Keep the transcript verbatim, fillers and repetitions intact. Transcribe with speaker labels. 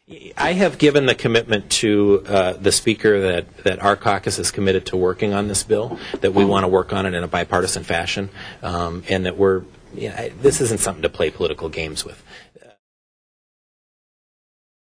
Speaker 1: I have given the commitment to uh, the Speaker that, that our caucus is committed to working on this bill, that we want to work on it in a bipartisan fashion, um, and that we're, you know, this isn't something to play political games with.